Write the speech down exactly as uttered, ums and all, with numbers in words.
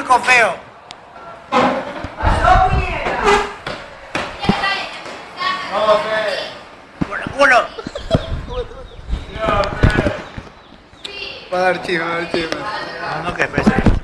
chico feo. No, fe. Por el culo. Va a dar chisme, va a dar chisme. No, no, que pese.